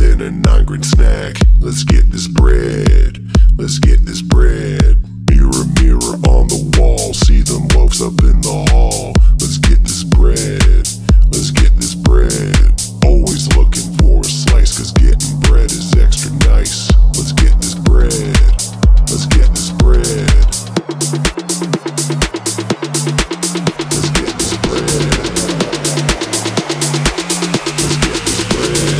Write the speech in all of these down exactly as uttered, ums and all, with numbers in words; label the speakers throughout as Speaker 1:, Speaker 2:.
Speaker 1: than a nine grain snack. Let's get this bread, let's get this bread. Mirror, mirror on the wall, see them loaves up in the hall. Let's get this bread, let's get this bread. Always looking for a slice, cause getting bread is extra nice. Let's get this bread, let's get this bread. Let's get this bread. Let's get this bread.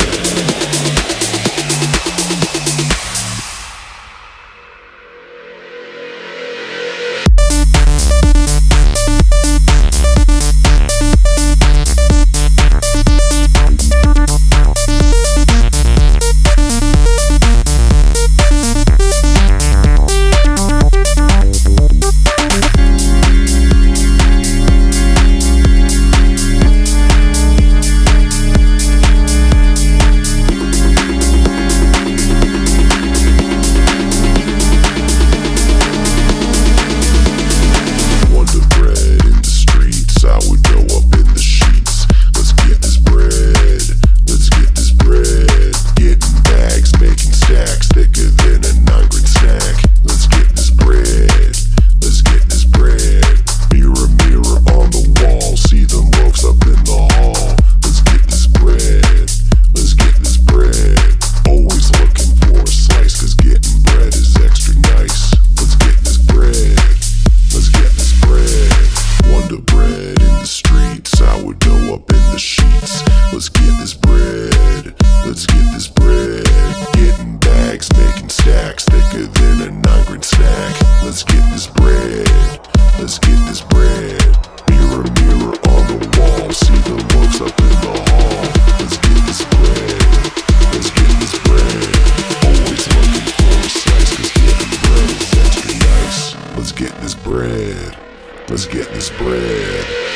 Speaker 1: Let's get this bread, let's get this bread. Mirror, mirror on the wall, see the loaves up in the hall. Let's get this bread, let's get this bread. Always looking for a slice, cause getting bread is extra nice. Let's get this bread, let's get this bread.